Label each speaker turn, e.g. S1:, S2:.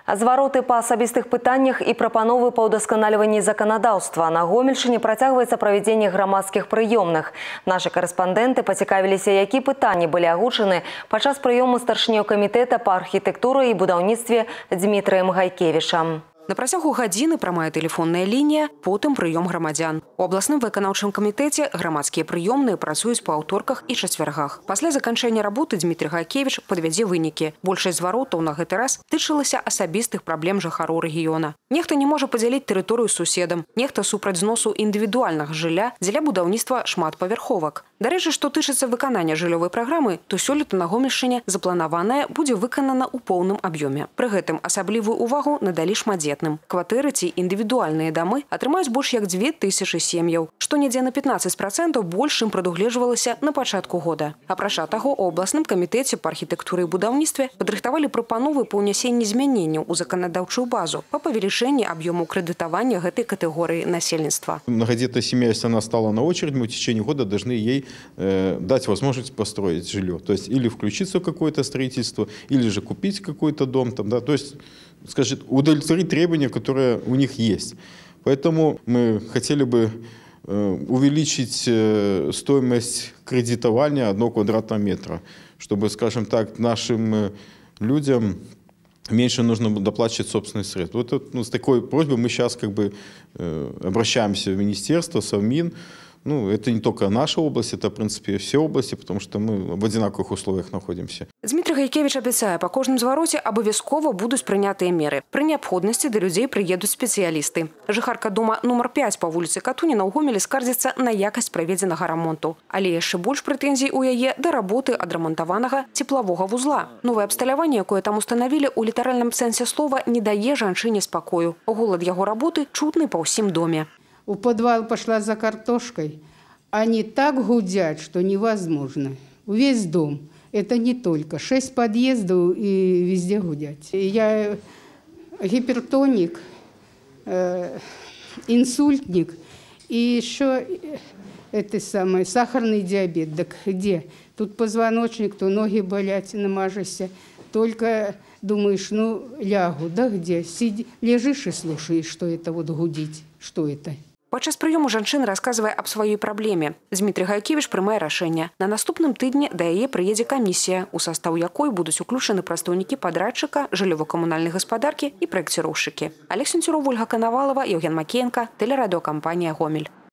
S1: Звароты па асабістых пытаннях і прапановы па ўдасканаліванні заканадаўства. На Гомельшчыне працягваецца правядзенне грамадскіх прыёмных. Нашы карэспандэнты пацікавіліся, якія пытанні былі агучаны падчас прыёму старшынёў камітэта па архітэктуры і будаўніцтве Дмітрыем Гайкевічам.
S2: На працягу гадзіны прамая тэлефонная лінія, потым прыём грамадзян. У абласным выканаўчым камітэце грамадскія прыёмныя працуюць па аўторках і чацвяргах. Пасля заканчэння работы Дмітрый Гайкевіч падвядзе вынікі. Большасць зваротаў на гэты раз тычылася асабістых праблем жыхароў рэгіёна. Нехта не можа падзяліць тэрыторыю з суседам, нехта супраць зносу індывідуальнага жылля дзеля будаўніцтва шматпавярховак. Дарэчы, што тычыцца выканання жыллёвай праграмы, то сёлета на Гомельшчыне запланаванае будзе выканана ў поўным аб'ёме. Пры гэтым асаблівую ўвагу надалі шматдзетным. Кватэры ці індывідуальныя дамы атрымаюць больш як 2000 сем'яў, што недзе на 15% больш, чым прадугледжвалася на пачатку года. Апрача таго, у абласным камітэце па архітэктуры і будаўніцтве падрыхтавалі прапановы па ўнясенні змяненняў у заканадаўчую базу па павелічэнні аб'ёму крэдытавання гэтай катэгорыі насельніцтва.
S3: Многодетная семья, если она стала на очередь, мы в течение года должны ей дать возможность построить жилье. То есть или включиться в какое-то строительство, или же купить какой-то дом. Там, да? То есть, скажем, удовлетворить требования, которые у них есть. Поэтому мы хотели бы увеличить стоимость кредитования 1 квадратного метра, чтобы, скажем так, нашим людям меньше нужно доплачивать собственные средства. Вот с такой просьбой мы сейчас обращаемся в министерство, в Совмин. Это не только наша область, это, в принципе, все области, потому что мы в одинаковых условиях находимся.
S2: Дмітрый Гайкевіч абяцае, па кожным звароце абавязкова будуць прынятыя меры. Пры неабходнасці да людзей прыедуць спецыялісты. Жыхарка дома нумар 5 па вуліцы Катуніна ў Гомелі скардзіцца на якасць праведзенага рамонту. Але яшчэ больш прэтэнзій у яе да работы адрамантаванага цеплавога вузла. Новае абсталяванне, якое там устанавілі, у літаральным сэнсе слова не дае жанчыне спакою. Голад яго работы чутны па ўсім доме.
S4: У подвал пошла за картошкой. Они так гудят, что невозможно. Весь дом. Это не только. 6 подъездов и везде гудят. Я гипертоник, инсультник и еще сахарный диабет. Так где? Тут позвоночник, то ноги болят, намажешься. Только думаешь, лягу, да где? Лежишь и слушаешь, что это гудить. Что это?
S2: Падчас прыёму жанчына расказвае аб сваёй праблеме. Дмітрый Гайкевіч прымае рашэнне. На наступным тыдні да яе прыедзе камісія, у састаў якой будуць уключаны прадстаўнікі падрадчыка, жыллёва-камунальнай гаспадаркі і праекціроўшчыкі. Олег Сенцюров, Ольга Коновалова, Евген Макеенко, тэлерадыёкампанія «Гомель».